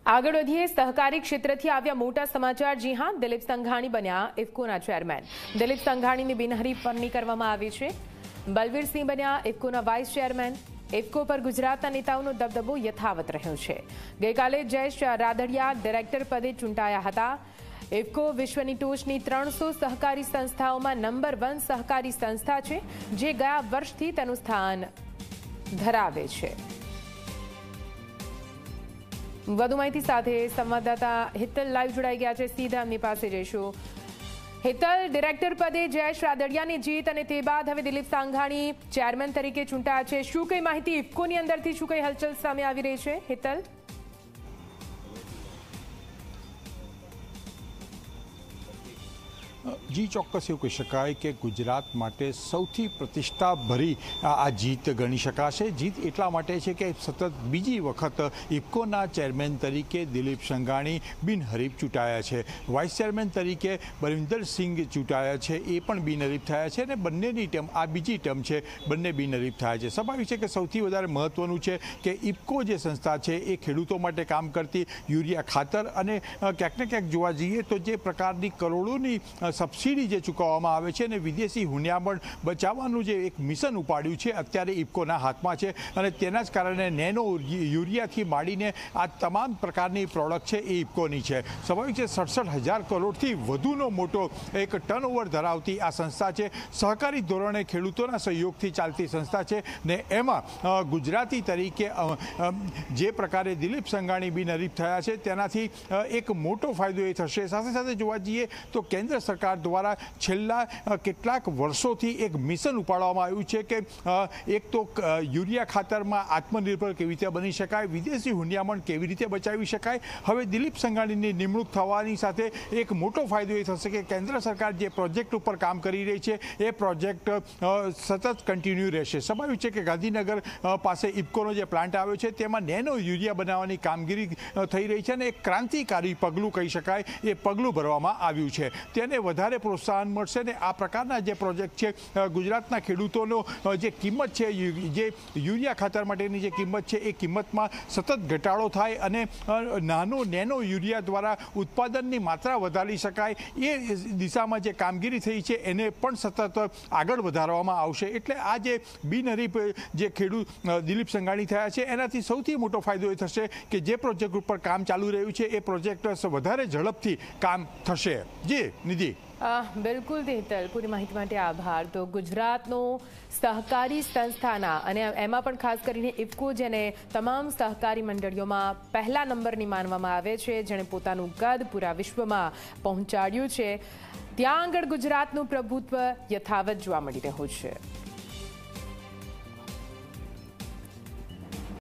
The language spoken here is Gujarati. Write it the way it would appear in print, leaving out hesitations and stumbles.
આગળ વધીએ સહકારી ક્ષેત્રથી આવ્યા મોટા સમાચાર। જી હા, દિલીપ સંઘાણી બન્યા ઇફકોના ચેરમેન। દિલીપ સંઘાણીની બિનહરીફની કરવામાં આવી છે। બલવીરસિંહ બન્યા ઇફકોના વાઇસ ચેરમેન। ઇફકો પર ગુજરાતના નેતાઓનો દબદબો યથાવત રહ્યો છે। ગઈકાલે જયેશ રાદડિયા ડિરેક્ટર પદે ચૂંટાયા હતા। ઇફકો વિશ્વની ટોચની 300 સહકારી સંસ્થાઓમાં નંબર 1 સહકારી સંસ્થા છે, જે ગયા વર્ષથી તેનું સ્થાન ધરાવે છે। વધુ માહિતી સાથે સંવાદદાતા હિતલ લાઈવ જોડાઈ ગયા છે। સીધા એમની પાસે જઈશું। હિતલ, ડિરેક્ટર પદે જયેશ રાદડિયાની જીત અને તે બાદ હવે દિલીપ સંઘાણી ચેરમેન તરીકે ચૂંટાયા છે। શું કઈ માહિતી ઇફકોની અંદરથી શું કઈ હલચલ સામે આવી રહી છે, હિતલ? જી, ચોક્કસ એવું કહી શકાય કે ગુજરાત માટે સૌથી પ્રતિષ્ઠાભરી આ જીત ગણી શકાશે। જીત એટલા માટે છે કે સતત બીજી વખત ઇફકોના ચેરમેન તરીકે દિલીપ સંઘાણી બિનહરીફ ચૂંટાયા છે। વાઇસ ચેરમેન તરીકે બલવિંદરસિંહ ચૂંટાયા છે, એ પણ બિનહરીફ થયા છે અને બંનેની ટર્મ આ બીજી ટર્મ છે, બંને બિનહરીફ થયા છે। સ્વાભાવિક છે કે સૌથી વધારે મહત્વનું છે કે ઇફકો જે સંસ્થા છે એ ખેડૂતો માટે કામ કરતી યુરિયા ખાતર અને ક્યાંક ને ક્યાંક જોવા જઈએ તો જે પ્રકારની કરોડોની સબસિડી જે ચૂકવવામાં આવે છે અને વિદેશી હુંડિયામણ બચાવવાનું જે એક મિશન ઉપાડ્યું છે અત્યારે ઇફકોના હાથમાં છે અને તેના જ કારણે નેનો યુરિયાથી માંડીને આ તમામ પ્રકારની પ્રોડક્ટ છે એ ઇફકોની છે। સ્વાભાવિક છે 67,000 કરોડથી વધુનો મોટો એક ટર્નઓવર ધરાવતી આ સંસ્થા છે। સહકારી ધોરણે ખેડૂતોના સહયોગથી ચાલતી સંસ્થા છે ને એમાં ગુજરાતી તરીકે જે પ્રકારે દિલીપ સંઘાણી બિનહરીફ થયા છે તેનાથી એક મોટો ફાયદો એ થશે। સાથે સાથે જોવા જઈએ તો કેન્દ્ર સરકાર દ્વારા છેલ્લા કેટલાક વર્ષોથી એક મિશન ઉપાડવામાં આવ્યું છે કે એક તો યુરિયા ખાતરમાં આત્મનિર્ભર કેવી રીતે બની શકાય, વિદેશી હુંડિયામણ કેવી રીતે બચાવી શકાય। હવે દિલીપ સંઘાણીની નિમણૂક થવાની સાથે એક મોટો ફાયદો એ થશે કે કેન્દ્ર સરકાર જે પ્રોજેક્ટ ઉપર કામ કરી રહી છે એ પ્રોજેક્ટ સતત કન્ટિન્યુ રહેશે। સ્વાભાવિક છે કે ગાંધીનગર પાસે ઇફકોનો જે પ્લાન્ટ આવ્યો છે તેમાં નેનો યુરિયા બનાવવાની કામગીરી થઈ રહી છે અને એક ક્રાંતિકારી પગલું કહી શકાય એ પગલું ભરવામાં આવ્યું છે। તેને વધારે પ્રોત્સાહન મળશે ને આ પ્રકારના જે પ્રોજેક્ટ છે ગુજરાતના ખેડૂતોનો જે કિંમત છે, જે યુરિયા ખાતર માટેની જે કિંમત છે એ કિંમતમાં સતત ઘટાડો થાય અને નેનો યુરિયા દ્વારા ઉત્પાદનની માત્રા વધારી શકાય એ દિશામાં જે કામગીરી થઈ છે એને પણ સતત આગળ વધારવામાં આવશે। એટલે આ જે બિનહરીફ જે ખેડૂત દિલીપ સંઘાણી થયા છે એનાથી સૌથી મોટો ફાયદો એ થશે કે જે પ્રોજેક્ટ ઉપર કામ ચાલુ રહ્યું છે એ પ્રોજેક્ટ વધારે ઝડપથી કામ થશે। જી નિધિ। બિલકુલ હિતલ, પૂરી માહિતી માટે આભાર। તો ગુજરાતનો સહકારી સંસ્થાના અને એમાં પણ ખાસ કરીને ઇફકો, જેને તમામ સહકારી મંડળીઓમાં પહેલા નંબરની માનવામાં આવે છે, જેણે પોતાનું કદ પૂરા વિશ્વમાં પહોંચાડ્યું છે, ત્યાં આગળ ગુજરાતનું પ્રભુત્વ યથાવત જોવા મળી રહ્યું છે।